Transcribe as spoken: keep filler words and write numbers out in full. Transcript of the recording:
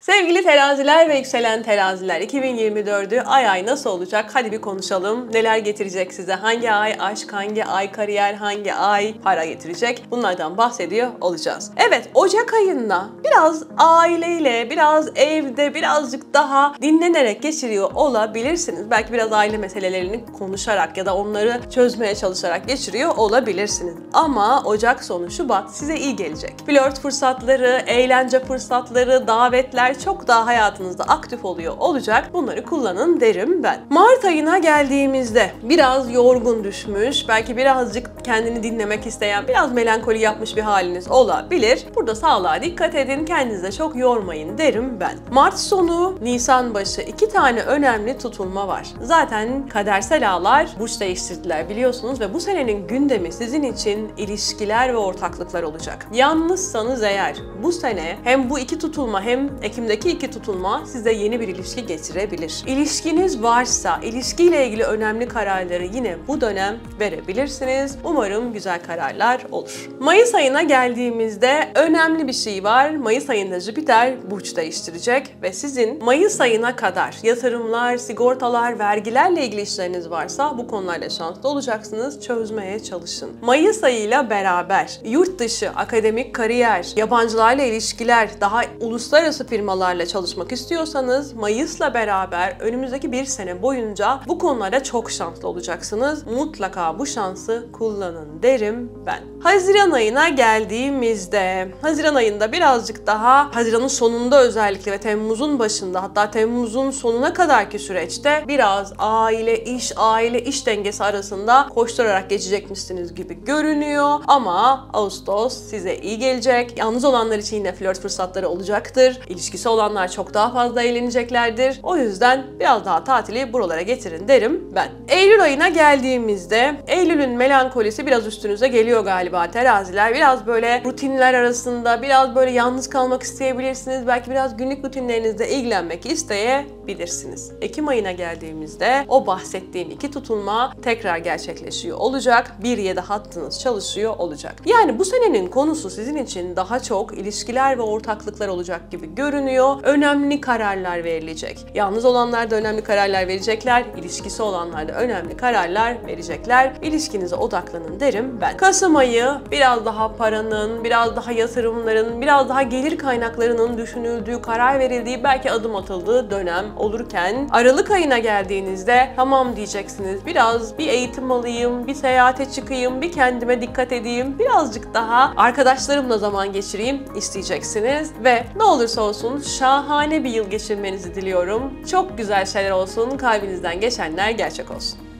Sevgili teraziler ve yükselen teraziler, iki bin yirmi dördü ay ay nasıl olacak? Hadi bir konuşalım. Neler getirecek size? Hangi ay aşk, hangi ay kariyer, hangi ay para getirecek? Bunlardan bahsediyor olacağız. Evet, Ocak ayında biraz aileyle, biraz evde, birazcık daha dinlenerek geçiriyor olabilirsiniz. Belki biraz aile meselelerini konuşarak ya da onları çözmeye çalışarak geçiriyor olabilirsiniz. Ama Ocak sonu Şubat size iyi gelecek. Flört fırsatları, eğlence fırsatları, davetler çok daha hayatınızda aktif oluyor olacak. Bunları kullanın derim ben. Mart ayına geldiğimizde biraz yorgun düşmüş, belki birazcık kendini dinlemek isteyen, biraz melankoli yapmış bir haliniz olabilir. Burada sağlığa dikkat edin, kendinize çok yormayın derim ben. Mart sonu, Nisan başı iki tane önemli tutulma var. Zaten kadersel ağlar burç değiştirdiler biliyorsunuz ve bu senenin gündemi sizin için ilişkiler ve ortaklıklar olacak. Yalnızsanız eğer bu sene hem bu iki tutulma hem Ekim'deki iki tutulma size yeni bir ilişki getirebilir. İlişkiniz varsa ilişkiyle ilgili önemli kararları yine bu dönem verebilirsiniz. Umarım güzel kararlar olur. Mayıs ayına geldiğimizde önemli bir şey var. Mayıs ayında Jüpiter burç değiştirecek ve sizin Mayıs ayına kadar yatırımlar, sigortalar, vergilerle ilgili işleriniz varsa bu konularda şanslı olacaksınız. Çözmeye çalışın. Mayıs ayıyla beraber yurt dışı, akademik kariyer, yabancılarla ilişkiler, daha uluslararası firmalarla çalışmak istiyorsanız Mayıs'la beraber önümüzdeki bir sene boyunca bu konularda çok şanslı olacaksınız. Mutlaka bu şansı kullanın derim ben. Haziran ayına geldiğimizde, Haziran ayında birazcık daha Haziran'ın sonunda özellikle ve Temmuz'un başında, hatta Temmuz'un sonuna kadarki süreçte biraz aile iş, aile iş dengesi arasında koşturarak geçecekmişsiniz gibi görünüyor. Ama Ağustos size iyi gelecek. Yalnız olanlar için yine flört fırsatları olacaktır. İlişkisi olanlar çok daha fazla eğleneceklerdir. O yüzden biraz daha tatili buralara getirin derim ben. Eylül ayına geldiğimizde Eylül'ün melankolisi biraz üstünüze geliyor galiba teraziler. Biraz böyle rutinler arasında, biraz böyle yalnız kalmak isteyebilirsiniz. Belki biraz günlük rutinlerinizle ilgilenmek isteyebilirsiniz. Ekim ayına geldiğimizde o bahsettiğim iki tutulma tekrar gerçekleşiyor olacak. bir yedi hattınız çalışıyor olacak. Yani bu senenin konusu sizin için daha çok ilişkiler ve ortaklıklar olacak gibi görünüyor. Önemli kararlar verilecek. Yalnız olanlar da önemli kararlar verecekler. İlişkisi olanlar da önemli kararlar verecekler. İlişkinize odaklanın derim ben. Kasım ayı biraz daha paranın, biraz daha yatırımların, biraz daha gelir kaynaklarının düşünüldüğü, karar verildiği, belki adım atıldığı dönem olurken Aralık ayına geldiğinizde tamam diyeceksiniz. Biraz bir eğitim alayım, bir seyahate çıkayım, bir kendime dikkat edeyim, birazcık daha arkadaşlarımla zaman geçireyim isteyeceksiniz ve ne olursa olsun şahane bir yıl geçirmenizi diliyorum. Çok güzel şeyler olsun, kalbinizden geçenler gerçek olsun.